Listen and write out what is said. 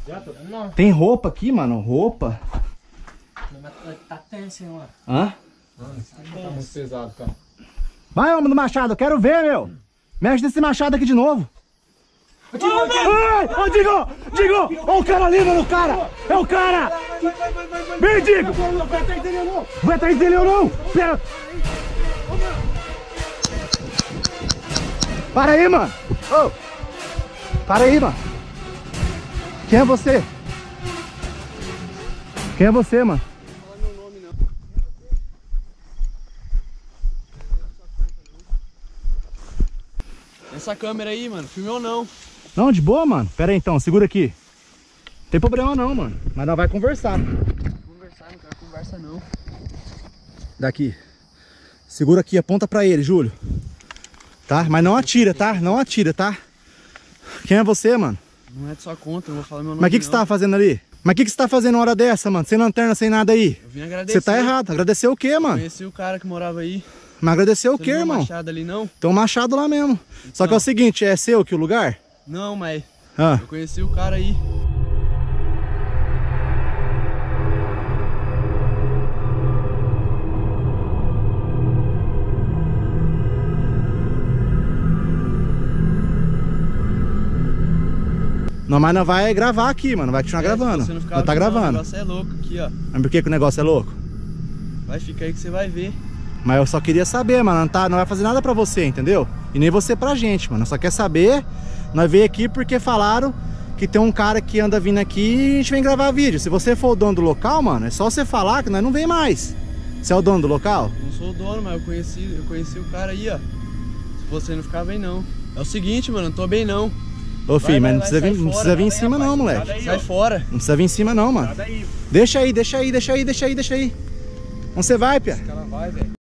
Tem roupa aqui, mano, roupa. Tá tenso, hein, mano. Hã? Tá muito pesado, cara. Vai, homem do machado, eu quero ver, meu. Mexe nesse machado aqui de novo. Ai, ô, Digo! Ó o cara ali, mano, o cara! É o cara! Vem, Digo! Vai atrás dele ou não? Vai atrás dele ou não? Pera! Para aí, mano! Ô! Para aí, mano! Quem é você? Quem é você, mano? Não fala meu nome, não. Essa câmera aí, mano, filmou não? Não, de boa, mano. Pera aí, então, segura aqui. Não tem problema não, mano. Mas nós vai conversar. Conversar, não quero conversa não. Daqui. Segura aqui, aponta pra ele, Júlio. Tá? Mas não atira, tá? Não atira, tá? Quem é você, mano? Não é de sua conta, não vou falar meu nome. Mas o que você tava fazendo ali? Mas o que você tá fazendo na hora dessa, mano? Sem lanterna, sem nada aí? Eu vim agradecer. Você tá errado. Agradecer o quê, mano? Conheci o cara que morava aí. Mas agradecer o Você quê, não viu irmão? machado ali, não? Tem um machado lá mesmo. Só que é o seguinte, é seu aqui o lugar? Não, mas Ah. eu conheci o cara aí. Não, mas não vai gravar aqui, mano. Vai continuar gravando. Se você não ficar Não tá filmando, gravando. O negócio é louco aqui, ó. Mas por que o negócio é louco? Vai ficar aí que você vai ver. Mas eu só queria saber, mano. Não vai fazer nada pra você, entendeu? E nem você pra gente, mano. Só quer saber. Nós veio aqui porque falaram que tem um cara que anda vindo aqui e a gente vem gravar vídeo. Se você for o dono do local, mano, é só você falar que nós não vem mais. Você é o dono do local? Não sou o dono, mas eu conheci o cara aí, ó. Se você não ficar bem, não. É o seguinte, mano, não tô bem, não. Ô, filho, mas não sai precisa vir em fora, cima não, moleque. Daí, sai fora. Não precisa vir em cima não, mano. Deixa aí. Onde você vai, Pia? Esse cara vai, velho.